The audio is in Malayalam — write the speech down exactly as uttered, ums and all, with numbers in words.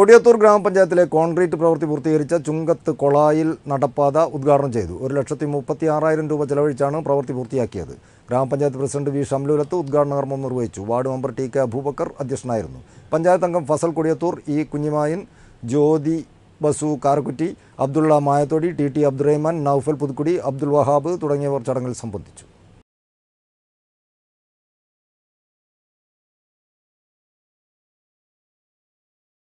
കൊടിയത്തൂർ ഗ്രാമപഞ്ചായത്തിലെ കോൺക്രീറ്റ് പ്രവൃത്തി പൂർത്തീകരിച്ച ചുങ്കത്ത് കൊളായിൽ നടപ്പാത ഉദ്ഘാടനം ചെയ്തു. ഒരു ലക്ഷത്തി മുപ്പത്തി ആറായിരം രൂപ ചെലവഴിച്ചാണ് പ്രവൃത്തി പൂർത്തിയാക്കിയത്. ഗ്രാമപഞ്ചായത്ത് പ്രസിഡന്റ് വി ഷംലൂലത്ത് ഉദ്ഘാടന കർമ്മം നിർവഹിച്ചു. Ward member T K Abubakkar അധ്യക്ഷനായിരുന്നു. പഞ്ചായത്ത് അംഗം Fasal Kodiyathur, E Kunhimayan, Jyothi Basu Karakutty, Abdulla Mayathodi, T T Abdurahman, Noufal Puthukkudi, Abdul Wahab തുടങ്ങിയവർ ചടങ്ങിൽ സംബന്ധിച്ചു.